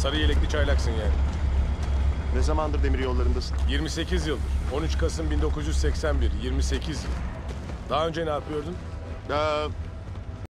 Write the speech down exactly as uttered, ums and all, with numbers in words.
Sarı yelekli çaylaksın yani. Ne zamandır demir yollarındasın? yirmi sekiz yıldır. on üç Kasım bin dokuz yüz seksen bir. yirmi sekiz yıl. Daha önce ne yapıyordun? Ee,